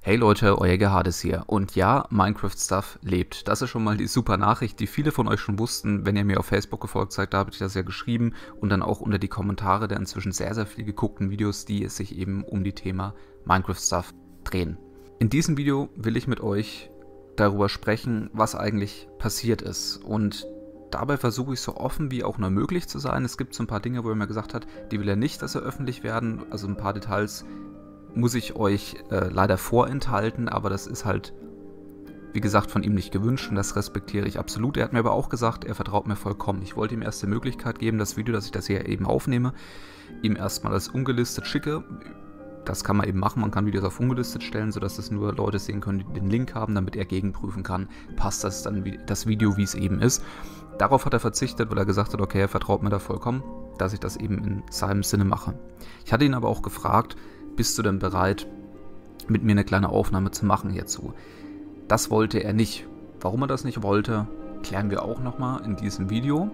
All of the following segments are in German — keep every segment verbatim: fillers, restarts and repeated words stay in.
Hey Leute, euer Gerhardus hier. Und ja, Minecraft Stuff lebt. Das ist schon mal die super Nachricht, die viele von euch schon wussten. Wenn ihr mir auf Facebook gefolgt seid, da habe ich das ja geschrieben. Und dann auch unter die Kommentare der inzwischen sehr, sehr viel geguckten Videos, die es sich eben um die Thema Minecraft Stuff drehen. In diesem Video will ich mit euch darüber sprechen, was eigentlich passiert ist. Und dabei versuche ich so offen wie auch nur möglich zu sein. Es gibt so ein paar Dinge, wo er mir gesagt hat, die will er nicht, dass sie öffentlich werden. Also ein paar Details muss ich euch äh, leider vorenthalten, aber das ist halt, wie gesagt, von ihm nicht gewünscht und das respektiere ich absolut. Er hat mir aber auch gesagt, er vertraut mir vollkommen. Ich wollte ihm erst die Möglichkeit geben, das Video, dass ich das hier eben aufnehme, ihm erstmal das ungelistet schicke. Das kann man eben machen, man kann Videos auf ungelistet stellen, sodass das nur Leute sehen können, die den Link haben, damit er gegenprüfen kann, passt das dann das Video, wie es eben ist. Darauf hat er verzichtet, weil er gesagt hat, okay, er vertraut mir da vollkommen, dass ich das eben in seinem Sinne mache. Ich hatte ihn aber auch gefragt, bist du denn bereit, mit mir eine kleine Aufnahme zu machen hierzu? Das wollte er nicht. Warum er das nicht wollte, klären wir auch nochmal in diesem Video.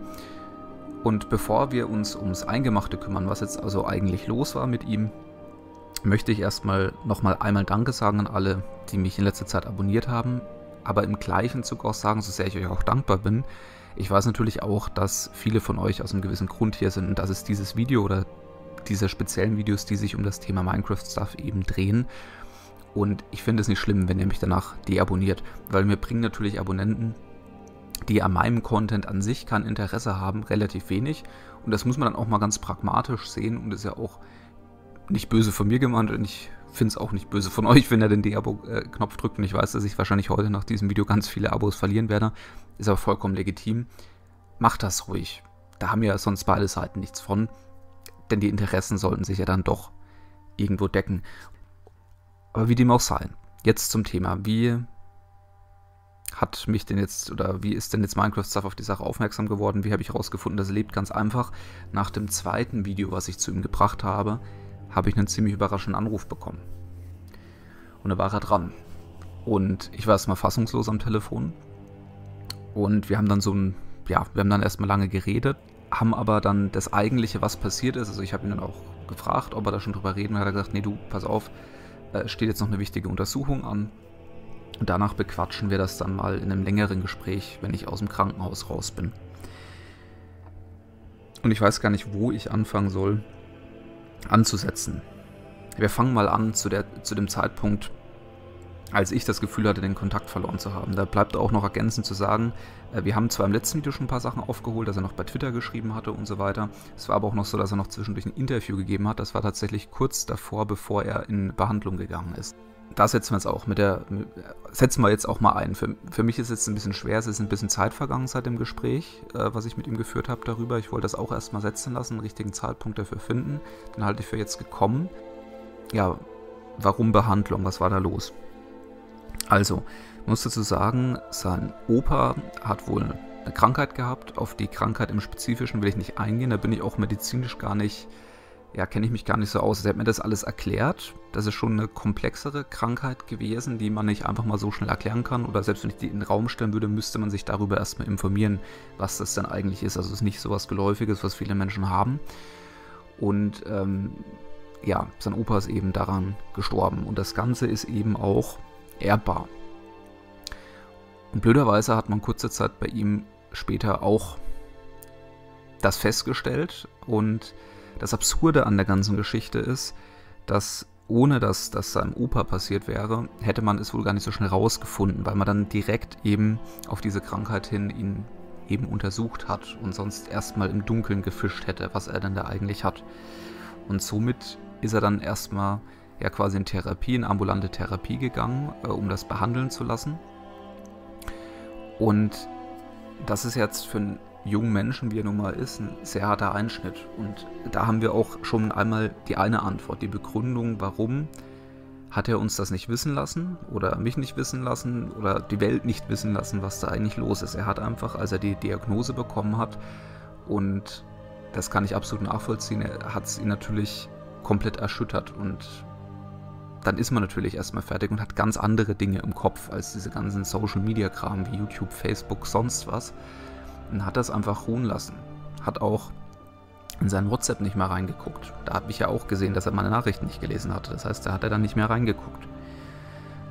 Und bevor wir uns ums Eingemachte kümmern, was jetzt also eigentlich los war mit ihm, möchte ich erstmal nochmal einmal Danke sagen an alle, die mich in letzter Zeit abonniert haben, aber im gleichen Zug auch sagen, so sehr ich euch auch dankbar bin. Ich weiß natürlich auch, dass viele von euch aus einem gewissen Grund hier sind und dass es dieses Video oder diese speziellen Videos, die sich um das Thema Minecraft Stuff eben drehen. Und ich finde es nicht schlimm, wenn ihr mich danach deabonniert, weil mir bringen natürlich Abonnenten, die an meinem Content an sich kein Interesse haben, relativ wenig. Und das muss man dann auch mal ganz pragmatisch sehen und ist ja auch nicht böse von mir gemeint und ich finde es auch nicht böse von euch, wenn ihr den D-Abo-Knopf drückt. Und ich weiß, dass ich wahrscheinlich heute nach diesem Video ganz viele Abos verlieren werde. Ist aber vollkommen legitim. Macht das ruhig. Da haben ja sonst beide Seiten nichts von. Denn die Interessen sollten sich ja dann doch irgendwo decken. Aber wie dem auch sei. Jetzt zum Thema. Wie hat mich denn jetzt, oder wie ist denn jetzt Minecraft Stuff auf die Sache aufmerksam geworden? Wie habe ich herausgefunden, dass er lebt? Ganz einfach. Nach dem zweiten Video, was ich zu ihm gebracht habe, habe ich einen ziemlich überraschenden Anruf bekommen. Und da war er dran. Und ich war erstmal fassungslos am Telefon. Und wir haben dann so ein, ja, wir haben dann erstmal lange geredet. Haben aber dann das Eigentliche, was passiert ist, also ich habe ihn dann auch gefragt, ob er da schon drüber reden, hat er gesagt, nee du, pass auf, es steht jetzt noch eine wichtige Untersuchung an und danach bequatschen wir das dann mal in einem längeren Gespräch, wenn ich aus dem Krankenhaus raus bin. Und ich weiß gar nicht, wo ich anfangen soll, anzusetzen. Wir fangen mal an zu, der, zu dem Zeitpunkt, als ich das Gefühl hatte, den Kontakt verloren zu haben. Da bleibt auch noch ergänzend zu sagen, wir haben zwar im letzten Video schon ein paar Sachen aufgeholt, dass er noch bei Twitter geschrieben hatte und so weiter. Es war aber auch noch so, dass er noch zwischendurch ein Interview gegeben hat. Das war tatsächlich kurz davor, bevor er in Behandlung gegangen ist. Da setzen wir jetzt auch mit der, setzen wir jetzt auch mal ein. Für, für mich ist es jetzt ein bisschen schwer, es ist ein bisschen Zeit vergangen seit dem Gespräch, äh, was ich mit ihm geführt habe darüber. Ich wollte das auch erstmal setzen lassen, einen richtigen Zeitpunkt dafür finden. Den halte ich für jetzt gekommen. Ja, warum Behandlung? Was war da los? Also, ich muss dazu sagen, sein Opa hat wohl eine Krankheit gehabt. Auf die Krankheit im Spezifischen will ich nicht eingehen. Da bin ich auch medizinisch gar nicht, ja, kenne ich mich gar nicht so aus. Er hat mir das alles erklärt. Das ist schon eine komplexere Krankheit gewesen, die man nicht einfach mal so schnell erklären kann. Oder selbst wenn ich die in den Raum stellen würde, müsste man sich darüber erstmal informieren, was das denn eigentlich ist. Also es ist nicht so was Geläufiges, was viele Menschen haben. Und ähm, ja, sein Opa ist eben daran gestorben. Und das Ganze ist eben auch erbbar. Und blöderweise hat man kurze Zeit bei ihm später auch das festgestellt. Und das Absurde an der ganzen Geschichte ist, dass ohne dass das seinem Opa passiert wäre, hätte man es wohl gar nicht so schnell rausgefunden, weil man dann direkt eben auf diese Krankheit hin ihn eben untersucht hat und sonst erstmal im Dunkeln gefischt hätte, was er denn da eigentlich hat. Und somit ist er dann erstmal ja quasi in Therapie, in ambulante Therapie gegangen, äh, um das behandeln zu lassen. Und das ist jetzt für einen jungen Menschen, wie er nun mal ist, ein sehr harter Einschnitt. Und da haben wir auch schon einmal die eine Antwort, die Begründung, warum hat er uns das nicht wissen lassen oder mich nicht wissen lassen oder die Welt nicht wissen lassen, was da eigentlich los ist. Er hat einfach, als er die Diagnose bekommen hat, und das kann ich absolut nachvollziehen, er hat es ihn natürlich komplett erschüttert und dann ist man natürlich erstmal fertig und hat ganz andere Dinge im Kopf als diese ganzen Social-Media-Kram wie YouTube, Facebook, sonst was. Und hat das einfach ruhen lassen. Hat auch in seinen WhatsApp nicht mehr reingeguckt. Da habe ich ja auch gesehen, dass er meine Nachrichten nicht gelesen hatte. Das heißt, da hat er dann nicht mehr reingeguckt.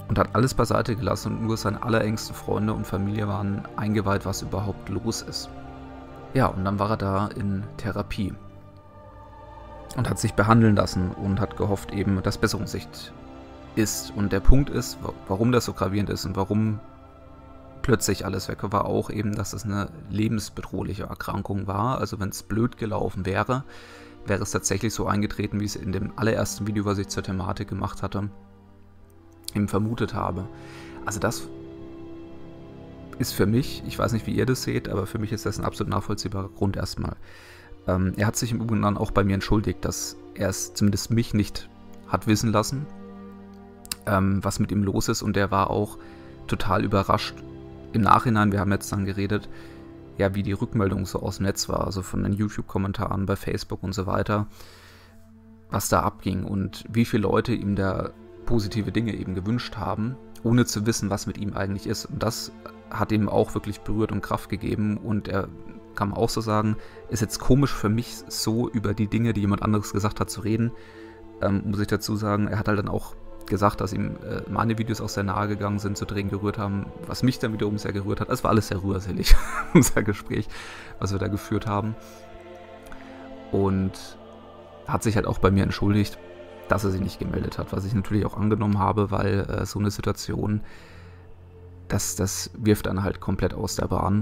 und hat alles beiseite gelassen und nur seine allerengsten Freunde und Familie waren eingeweiht, was überhaupt los ist. Ja, und dann war er da in Therapie und hat sich behandeln lassen und hat gehofft eben, dass Besserungssicht ist. Und der Punkt ist, warum das so gravierend ist und warum plötzlich alles weg war, auch eben, dass es eine lebensbedrohliche Erkrankung war. Also wenn es blöd gelaufen wäre, wäre es tatsächlich so eingetreten, wie ich es in dem allerersten Video, was ich zur Thematik gemacht hatte, eben vermutet habe. Also das ist für mich, ich weiß nicht, wie ihr das seht, aber für mich ist das ein absolut nachvollziehbarer Grund erstmal. Ähm, er hat sich im Übrigen dann auch bei mir entschuldigt, dass er es zumindest mich nicht hat wissen lassen, ähm, was mit ihm los ist, und er war auch total überrascht im Nachhinein. Wir haben jetzt dann geredet, ja, wie die Rückmeldung so aus dem Netz war, also von den YouTube-Kommentaren bei Facebook und so weiter, was da abging und wie viele Leute ihm da positive Dinge eben gewünscht haben, ohne zu wissen, was mit ihm eigentlich ist. Und das hat ihm auch wirklich berührt und Kraft gegeben, und er kann auch so sagen, ist jetzt komisch für mich, so über die Dinge, die jemand anderes gesagt hat, zu reden. Ähm, muss ich dazu sagen, er hat halt dann auch gesagt, dass ihm äh, meine Videos auch sehr nahe gegangen sind, zu Tränen gerührt haben, was mich dann wiederum sehr gerührt hat. Es war alles sehr rührselig, unser Gespräch, was wir da geführt haben. Und hat sich halt auch bei mir entschuldigt, dass er sich nicht gemeldet hat, was ich natürlich auch angenommen habe, weil äh, so eine Situation, das, das wirft dann halt komplett aus der Bahn.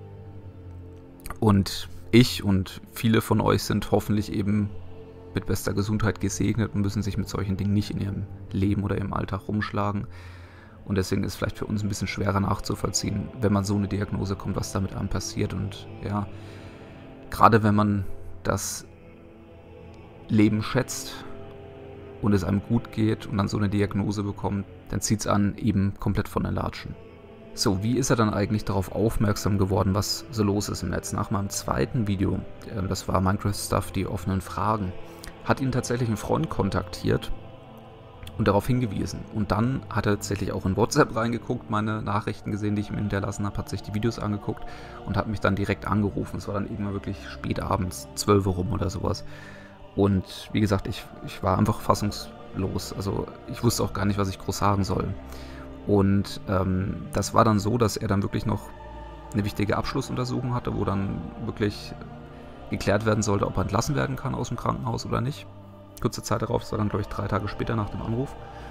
Und ich und viele von euch sind hoffentlich eben mit bester Gesundheit gesegnet und müssen sich mit solchen Dingen nicht in ihrem Leben oder im Alltag rumschlagen. Und deswegen ist es vielleicht für uns ein bisschen schwerer nachzuvollziehen, wenn man so eine Diagnose kommt, was da mit einem passiert. Und ja, gerade wenn man das Leben schätzt und es einem gut geht und dann so eine Diagnose bekommt, dann zieht es an eben komplett von den Latschen. So, wie ist er dann eigentlich darauf aufmerksam geworden, was so los ist im Netz? Nach meinem zweiten Video, das war Minecraft Stuff, die offenen Fragen, hat ihn tatsächlich ein Freund kontaktiert und darauf hingewiesen. Und dann hat er tatsächlich auch in WhatsApp reingeguckt, meine Nachrichten gesehen, die ich ihm hinterlassen habe, hat sich die Videos angeguckt und hat mich dann direkt angerufen. Es war dann irgendwann wirklich spät abends, zwölf Uhr rum oder sowas. Und wie gesagt, ich, ich war einfach fassungslos. Also ich wusste auch gar nicht, was ich groß sagen soll. Und ähm, das war dann so, dass er dann wirklich noch eine wichtige Abschlussuntersuchung hatte, wo dann wirklich geklärt werden sollte, ob er entlassen werden kann aus dem Krankenhaus oder nicht. Kurze Zeit darauf, das war dann, glaube ich, drei Tage später nach dem Anruf.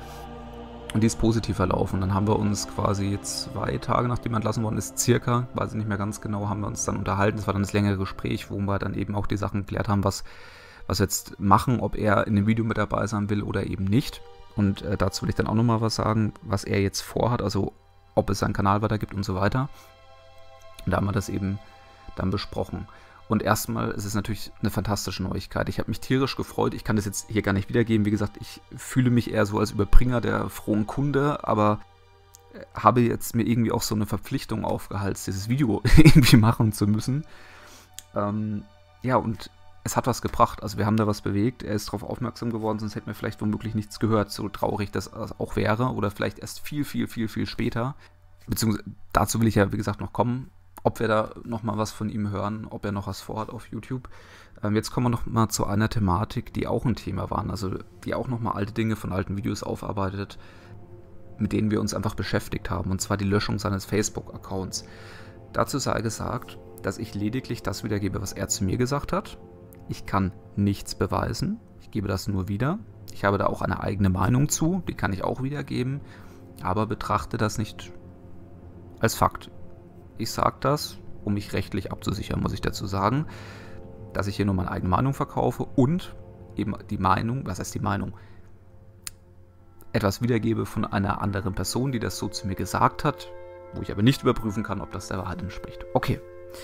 Und die ist positiv verlaufen. Dann haben wir uns quasi zwei Tage, nachdem er entlassen worden ist, circa, weiß ich nicht mehr ganz genau, haben wir uns dann unterhalten. Das war dann das längere Gespräch, wo wir dann eben auch die Sachen geklärt haben, was, was wir jetzt machen, ob er in dem Video mit dabei sein will oder eben nicht. Und äh, dazu will ich dann auch nochmal was sagen, was er jetzt vorhat, also ob es seinen Kanal weitergibt und so weiter. Und da haben wir das eben dann besprochen. Und erstmal ist es natürlich eine fantastische Neuigkeit. Ich habe mich tierisch gefreut. Ich kann das jetzt hier gar nicht wiedergeben. Wie gesagt, ich fühle mich eher so als Überbringer der frohen Kunde, aber habe jetzt mir irgendwie auch so eine Verpflichtung aufgehalst, dieses Video irgendwie machen zu müssen. Ähm, ja, und es hat was gebracht, also wir haben da was bewegt, er ist darauf aufmerksam geworden, sonst hätten wir vielleicht womöglich nichts gehört, so traurig das auch wäre, oder vielleicht erst viel, viel, viel, viel später. Beziehungsweise dazu will ich ja, wie gesagt, noch kommen, ob wir da nochmal was von ihm hören, ob er noch was vorhat auf YouTube. Ähm, jetzt kommen wir nochmal zu einer Thematik, die auch ein Thema waren, also die auch nochmal alte Dinge von alten Videos aufarbeitet, mit denen wir uns einfach beschäftigt haben, und zwar die Löschung seines Facebook-Accounts. Dazu sei gesagt, dass ich lediglich das wiedergebe, was er zu mir gesagt hat. Ich kann nichts beweisen, ich gebe das nur wieder. Ich habe da auch eine eigene Meinung zu, die kann ich auch wiedergeben, aber betrachte das nicht als Fakt. Ich sage das, um mich rechtlich abzusichern, muss ich dazu sagen, dass ich hier nur meine eigene Meinung verkaufe und eben die Meinung, was heißt die Meinung, etwas wiedergebe von einer anderen Person, die das so zu mir gesagt hat, wo ich aber nicht überprüfen kann, ob das der Wahrheit entspricht. Okay.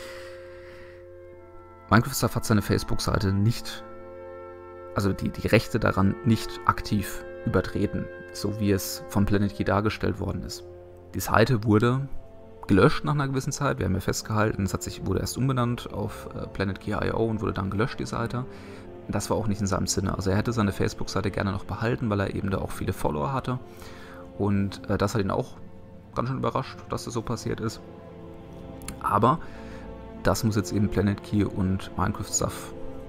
Minecraft Stuff hat seine Facebook-Seite nicht, also die, die Rechte daran nicht aktiv übertreten, so wie es von PlanetKey dargestellt worden ist. Die Seite wurde gelöscht nach einer gewissen Zeit, wir haben ja festgehalten, es hat sich, wurde erst umbenannt auf äh, PlanetKey Punkt i o und wurde dann gelöscht, die Seite. Das war auch nicht in seinem Sinne, also er hätte seine Facebook-Seite gerne noch behalten, weil er eben da auch viele Follower hatte, und äh, das hat ihn auch ganz schön überrascht, dass das so passiert ist. Aber das muss jetzt eben PlanetKey und Minecraft Stuff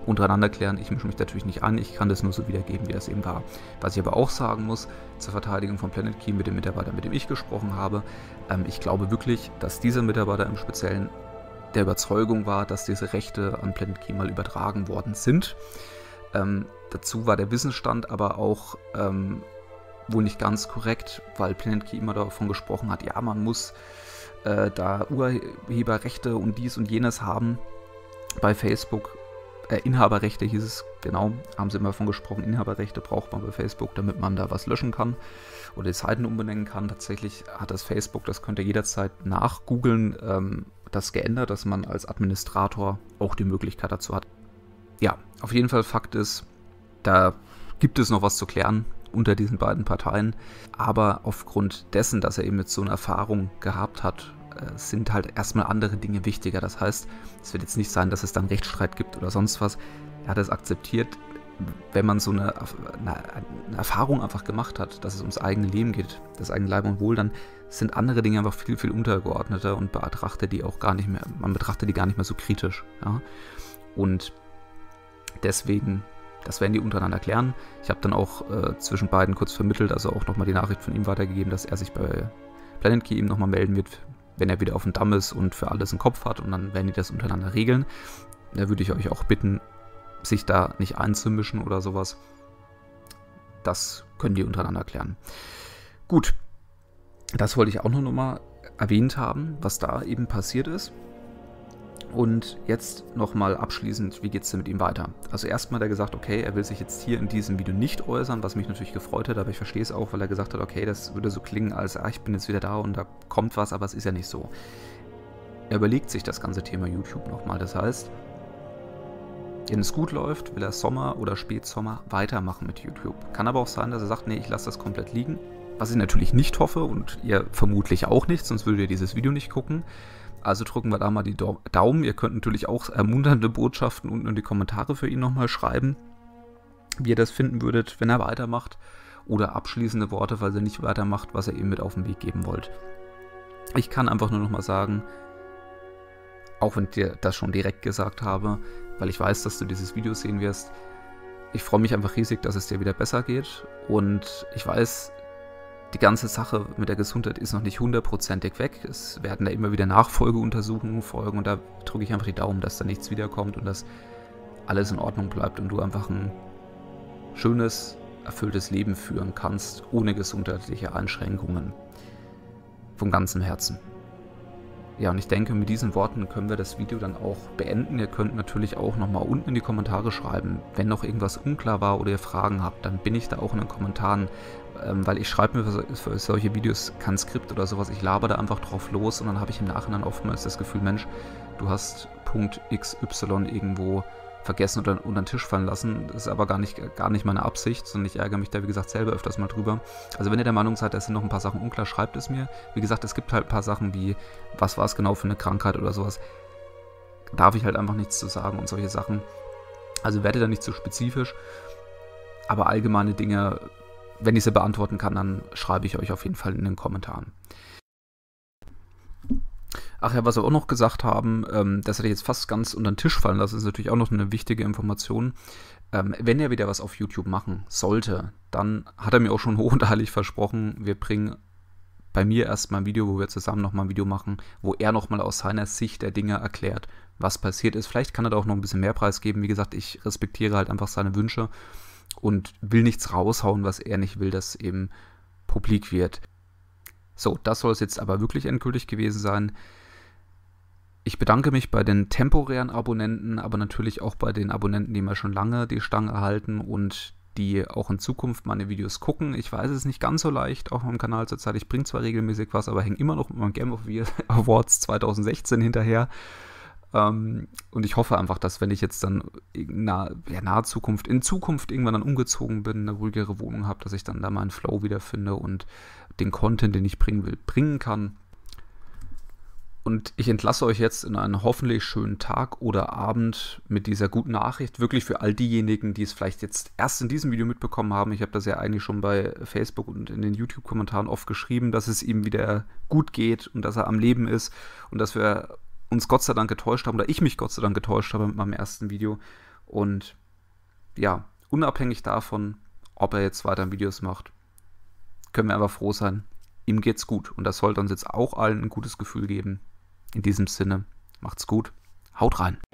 untereinander klären. Ich mische mich natürlich nicht an, ich kann das nur so wiedergeben, wie das eben war. Was ich aber auch sagen muss, zur Verteidigung von Planet Key mit dem Mitarbeiter, mit dem ich gesprochen habe, ähm, ich glaube wirklich, dass dieser Mitarbeiter im Speziellen der Überzeugung war, dass diese Rechte an Planet Key mal übertragen worden sind. Ähm, dazu war der Wissensstand aber auch ähm, wohl nicht ganz korrekt, weil Planet Key immer davon gesprochen hat, ja, man muss äh, da Urheberrechte und dies und jenes haben bei Facebook. Äh, Inhaberrechte hieß es, genau, haben sie immer davon gesprochen, Inhaberrechte braucht man bei Facebook, damit man da was löschen kann oder die Seiten umbenennen kann. Tatsächlich hat das Facebook, das könnt ihr jederzeit nachgoogeln, ähm, das geändert, dass man als Administrator auch die Möglichkeit dazu hat. Ja, auf jeden Fall Fakt ist, da gibt es noch was zu klären unter diesen beiden Parteien, aber aufgrund dessen, dass er eben jetzt so eine Erfahrung gehabt hat, sind halt erstmal andere Dinge wichtiger. Das heißt, es wird jetzt nicht sein, dass es dann Rechtsstreit gibt oder sonst was. Er hat es akzeptiert, wenn man so eine, eine, eine Erfahrung einfach gemacht hat, dass es ums eigene Leben geht, das eigene Leib und Wohl, dann sind andere Dinge einfach viel, viel untergeordneter und betrachtet die auch gar nicht mehr, man betrachtet die gar nicht mehr so kritisch. Ja? Und deswegen, das werden die untereinander klären. Ich habe dann auch äh, zwischen beiden kurz vermittelt, also auch nochmal die Nachricht von ihm weitergegeben, dass er sich bei Planet Key eben nochmal melden wird, wenn er wieder auf dem Damm ist und für alles einen Kopf hat, und dann werden die das untereinander regeln. Da würde ich euch auch bitten, sich da nicht einzumischen oder sowas. Das können die untereinander klären. Gut, das wollte ich auch noch mal erwähnt haben, was da eben passiert ist. Und jetzt nochmal abschließend, wie geht es denn mit ihm weiter? Also erstmal hat er gesagt, okay, er will sich jetzt hier in diesem Video nicht äußern, was mich natürlich gefreut hat, aber ich verstehe es auch, weil er gesagt hat, okay, das würde so klingen, als ah, ich bin jetzt wieder da und da kommt was, aber es ist ja nicht so. Er überlegt sich das ganze Thema YouTube nochmal, das heißt, wenn es gut läuft, will er Sommer oder Spätsommer weitermachen mit YouTube. Kann aber auch sein, dass er sagt, nee, ich lasse das komplett liegen, was ich natürlich nicht hoffe und ihr vermutlich auch nicht, sonst würdet ihr dieses Video nicht gucken. Also drücken wir da mal die Daumen. Ihr könnt natürlich auch ermunternde Botschaften unten in die Kommentare für ihn nochmal schreiben, wie ihr das finden würdet, wenn er weitermacht. Oder abschließende Worte, falls er nicht weitermacht, was ihr ihm mit auf den Weg geben wollt. Ich kann einfach nur nochmal sagen, auch wenn ich dir das schon direkt gesagt habe, weil ich weiß, dass du dieses Video sehen wirst, ich freue mich einfach riesig, dass es dir wieder besser geht. Und ich weiß, die ganze Sache mit der Gesundheit ist noch nicht hundertprozentig weg. Es werden da immer wieder Nachfolgeuntersuchungen folgen und da drücke ich einfach die Daumen, dass da nichts wiederkommt und dass alles in Ordnung bleibt und du einfach ein schönes, erfülltes Leben führen kannst, ohne gesundheitliche Einschränkungen. Von ganzem Herzen. Ja, und ich denke, mit diesen Worten können wir das Video dann auch beenden. Ihr könnt natürlich auch nochmal unten in die Kommentare schreiben, wenn noch irgendwas unklar war oder ihr Fragen habt, dann bin ich da auch in den Kommentaren, ähm, weil ich schreibe mir für, für solche Videos kein Skript oder sowas, ich laber da einfach drauf los und dann habe ich im Nachhinein oftmals das Gefühl, Mensch, du hast Punkt X Y irgendwo vergessen oder unter den Tisch fallen lassen. Das ist aber gar nicht, gar nicht meine Absicht, sondern ich ärgere mich da, wie gesagt, selber öfters mal drüber. Also wenn ihr der Meinung seid, es sind noch ein paar Sachen unklar, schreibt es mir. Wie gesagt, es gibt halt ein paar Sachen wie, was war es genau für eine Krankheit oder sowas. Darf ich halt einfach nichts zu sagen und solche Sachen. Also werde da nicht zu spezifisch. Aber allgemeine Dinge, wenn ich sie beantworten kann, dann schreibe ich euch auf jeden Fall in den Kommentaren. Ach ja, was wir auch noch gesagt haben, ähm, das hätte ich jetzt fast ganz unter den Tisch fallen lassen, ist natürlich auch noch eine wichtige Information. Ähm, wenn er wieder was auf YouTube machen sollte, dann hat er mir auch schon hoch und heilig versprochen, wir bringen bei mir erstmal ein Video, wo wir zusammen nochmal ein Video machen, wo er nochmal aus seiner Sicht der Dinge erklärt, was passiert ist. Vielleicht kann er da auch noch ein bisschen mehr Preis geben. Wie gesagt, ich respektiere halt einfach seine Wünsche und will nichts raushauen, was er nicht will, dass eben publik wird. So, das soll es jetzt aber wirklich endgültig gewesen sein. Ich bedanke mich bei den temporären Abonnenten, aber natürlich auch bei den Abonnenten, die mir schon lange die Stange erhalten und die auch in Zukunft meine Videos gucken. Ich weiß, es ist nicht ganz so leicht auf meinem Kanal zurzeit. Ich bringe zwar regelmäßig was, aber hänge immer noch mit meinem Game of the Year Awards zwanzig sechzehn hinterher. Ähm, und ich hoffe einfach, dass wenn ich jetzt dann in nahe, ja, nahe Zukunft, in Zukunft irgendwann dann umgezogen bin, eine ruhigere Wohnung habe, dass ich dann da meinen Flow wiederfinde und den Content, den ich bringen will, bringen kann. Und ich entlasse euch jetzt in einen hoffentlich schönen Tag oder Abend mit dieser guten Nachricht. Wirklich für all diejenigen, die es vielleicht jetzt erst in diesem Video mitbekommen haben. Ich habe das ja eigentlich schon bei Facebook und in den YouTube-Kommentaren oft geschrieben, dass es ihm wieder gut geht und dass er am Leben ist. Und dass wir uns Gott sei Dank getäuscht haben, oder ich mich Gott sei Dank getäuscht habe mit meinem ersten Video. Und ja, unabhängig davon, ob er jetzt weiter Videos macht, können wir einfach froh sein, ihm geht's gut. Und das sollte uns jetzt auch allen ein gutes Gefühl geben. In diesem Sinne, macht's gut, haut rein.